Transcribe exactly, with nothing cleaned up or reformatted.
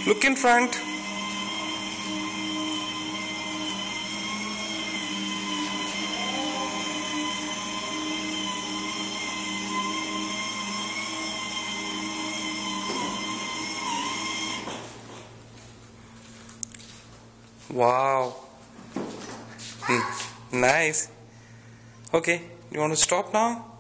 Look in front. Wow. Hmm. Nice. Okay, you want to stop now?